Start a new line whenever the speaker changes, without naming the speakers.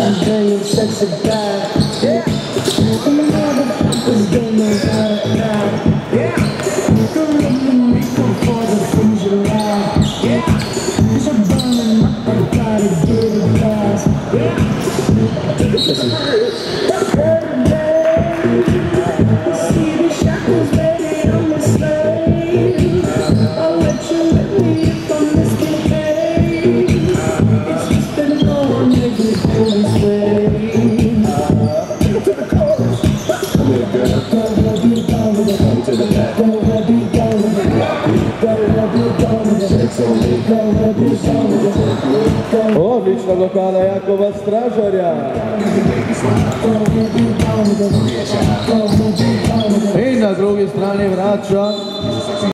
Champagne and sexy back. Yeah. And the motherfuckers don't know how to act. Yeah. Don't let me make up for the things you like. Yeah. 'Cause you're burning up, I gotta get it fast. Yeah. See the shackles, baby, I'm a slave. I'll let you let me if I misbehave. It's just been on, make me feel this way. To the chorus. Go heavy down with it. To the back. Go heavy down with it. Go heavy down with it. Go heavy down with it.
Odlična blokada Jakova Stražarja. I na drugi strani vraća